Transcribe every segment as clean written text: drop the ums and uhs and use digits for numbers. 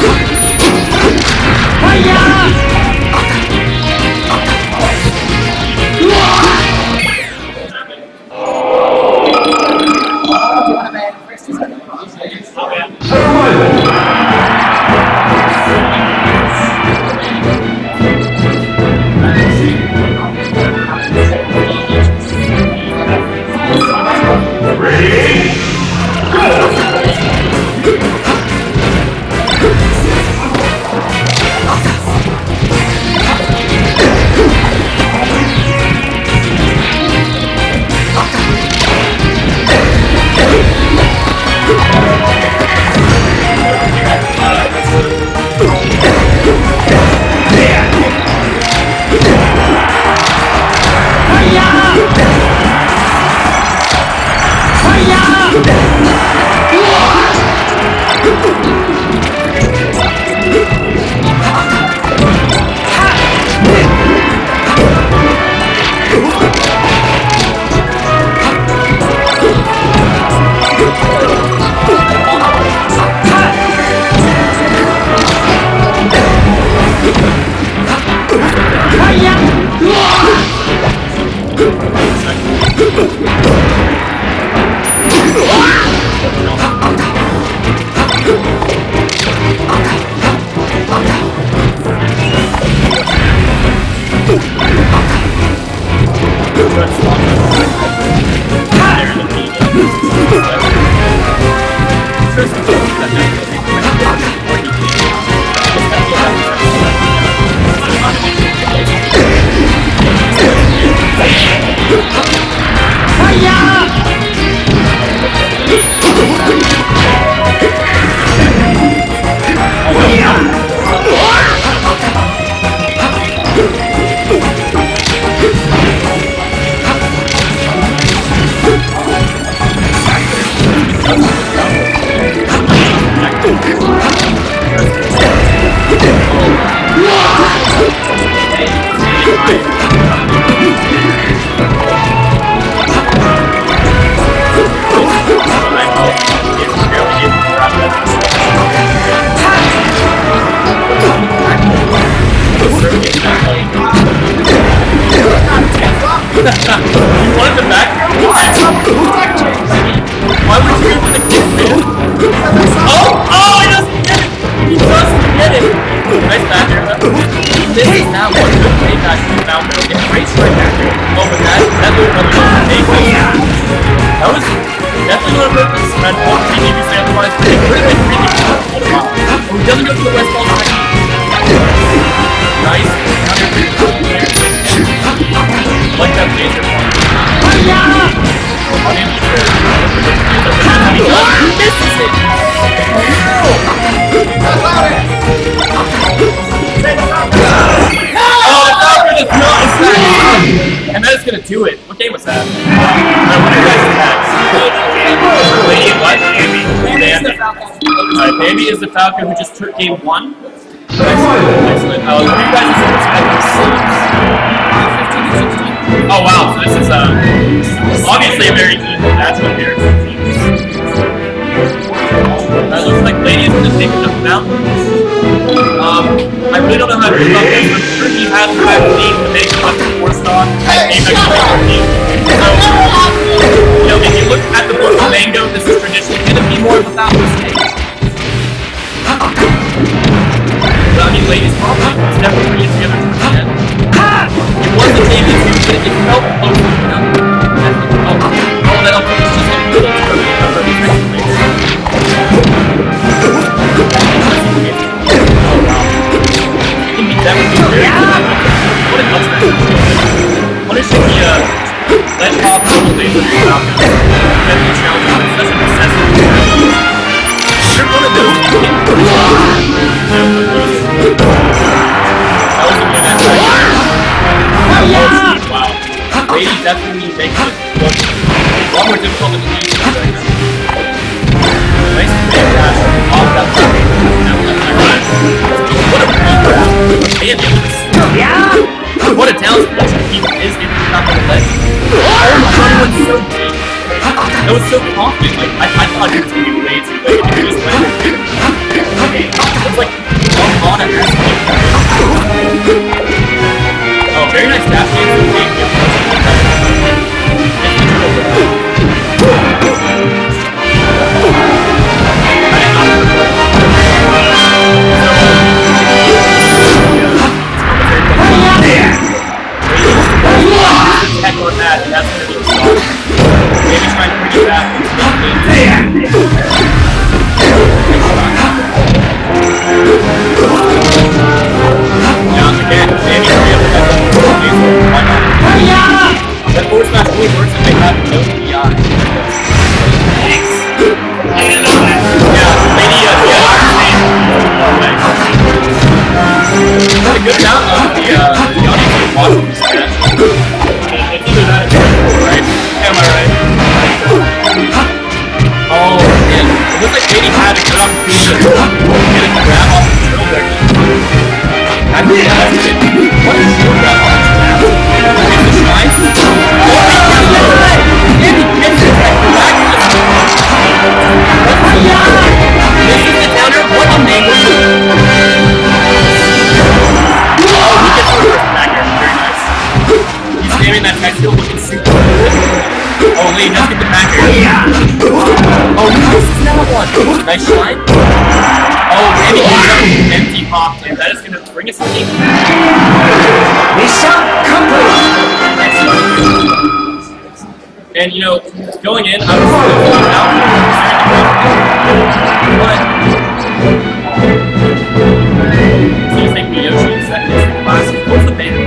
And that is gonna do it. What game was that? What are you guys' attacks? Lady and what? Bambi. Alright, Bambi is the Falco who just took game 1. Excellent. What are you guys' respective? Oh wow, so this is obviously a very easy matchup here. It looks like Lady is gonna take it up now. I really don't know how to feel about this, but I'm sure he has the type of team to make it up to 4-star. So, you know, if you look at the book of Mango, this is traditionally going to be more of a Falco stage. But I mean, Lady's problem is never bringing it together towards the end. It was the game that it felt close to the end. Oh, that also was just a little too early for the next place. That would be very good. What a nuts match. Punishing the ledge hop totally with your Falcon. That's the challenge, but it's such a necessity. You're one of those who can push that was a good match right here. Wow. Lady definitely makes it look a lot more difficult than the easy right now. Nice big dash off that Falcon. What a what a talent he is in the top of the ledge. Oh my god, it was so deep. That was so confident. Like, I thought he was going to be way too late. You just went. It's like on a ass. Oh, very nice dash dance. Heck on that, and that's gonna be the song. Maybe try and bring it back into the game. Now again, maybe hurry up and get the why not? That forward smash only works if they have no PI. Thanks. Yeah, maybe a good amount of the audience is watching this match. It's either that or right? Am I right? Oh, man. It looks like Katie had a good opportunity to get a grab off the drill there. I think that's it. What is your grab off the drill? Is the shine? Andy gets it back. This is the counter. What a name. Spamming that tech skill looking super good. Oh, Lee does get the back air. Oh, nice. Another one. Nice shine. Oh, maybe he's empty pop. And that is going to bring us a game. Mission complete. And, you know, going in, I was going out. But, so you think Yoshi is that is the classic? What's the band?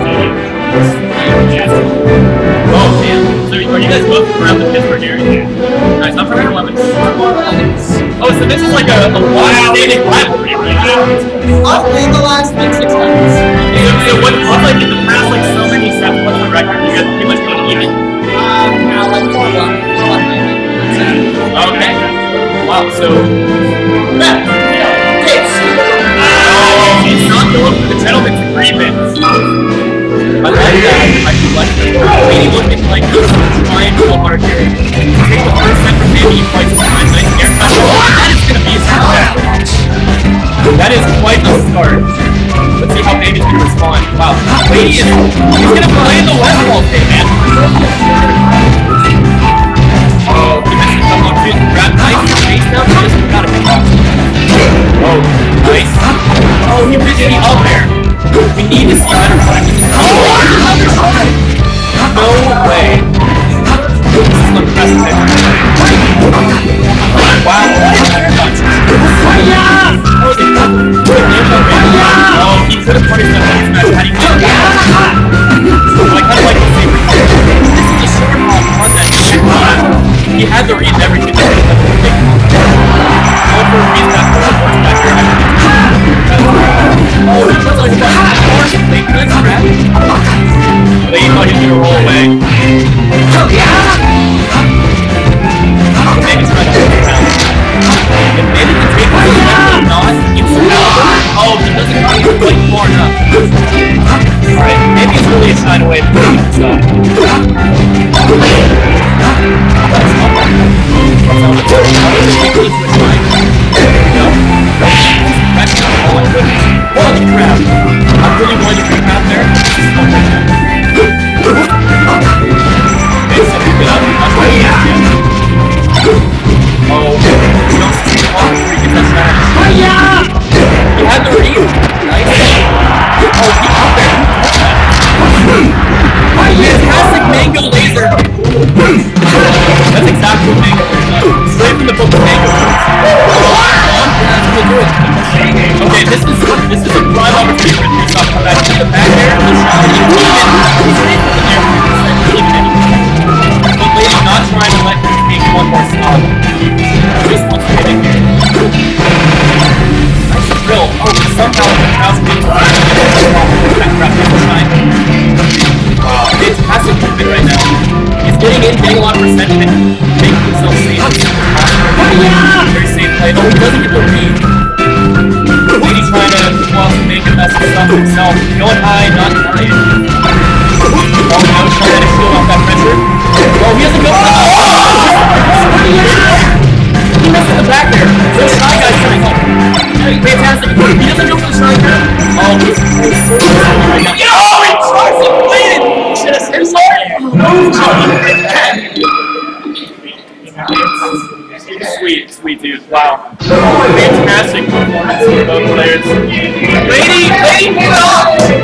Oh, man. So are you guys both around the Pittsburgh area? Nice, I'm from 11. Oh, so this is like a long-standing rivalry right now. I've played the last like 6 times. So what's like in the past like so many sets, what's the record? You guys pretty much going even? Now like 4-1. Okay. Wow, so... Matt. Oh, he's not going for the gentleman's agreement. I like that. I do like that. Maybe looking like this, trying to go hard here. Take the first set from Bambi, quite some nice air touch. That is going to be a start. That is quite a start. Let's see how Bambi's going to respond. Wow. Lady is... He's going to play the West Wall thing, man. Oh, he missed a couple of shoots. Grab nice face down. He just got a pick off. Oh, nice. Oh, he missed the up there. We need to see better practice. Oh, no way. This is unprecedented. Wow, what is air touch? Oh, he could have punished that next match had he done that. I kind of like the same recovery. This is a short hop on that shit. He had the read and everything. Go for a read back to the horse back here. Oh, he was like that. Horse, they could scrap. But they thought he was going to roll away. Maybe try to take it down. If maybe the take it down, not, it's oh, he doesn't got it quite far enough. Alright, maybe it's really a shine away from the side. That's not bad. Holy crap! I'm really going to pick out there. Okay, so pick it up. Not quite yet. Oh, don't see the ball before you get that shot. He had the read. Nice. Oh, he out there. Fantastic mango laser. That's exactly what mango laser does. Straight from the book of mango. Okay, this is a prime opportunity for the to come back to the back there. The shot is even there. But Lady not trying to let him take one more stop. Just wants to hit it here. Nice drill. Oh, somehow the crowd's being that crap this time. Wow, fantastic movement right now. He's getting in, getting a lot of percentage, and making himself safe. Very safe play. Oh, he doesn't get the read. Lady trying to make the best of himself. Going high, not high. Oh no, trying to shield off that pressure. Oh, he doesn't go. He misses the Sweet dude. Wow. Fantastic performance from both players. Lady, get up!